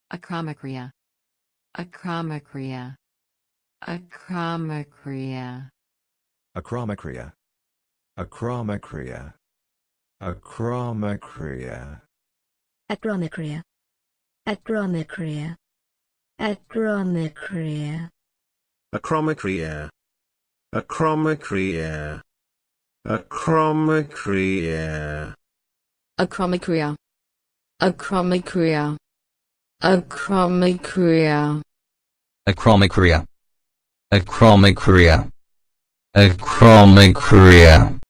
acromicria, acromicria, acromicria, acromicria, acromicria, acromicria, acromicria, acromicria, acromicria, acromicria, acromicria, acromicria, acromicria, acromicria, acromicria, acromicria, acromicria, acromicria.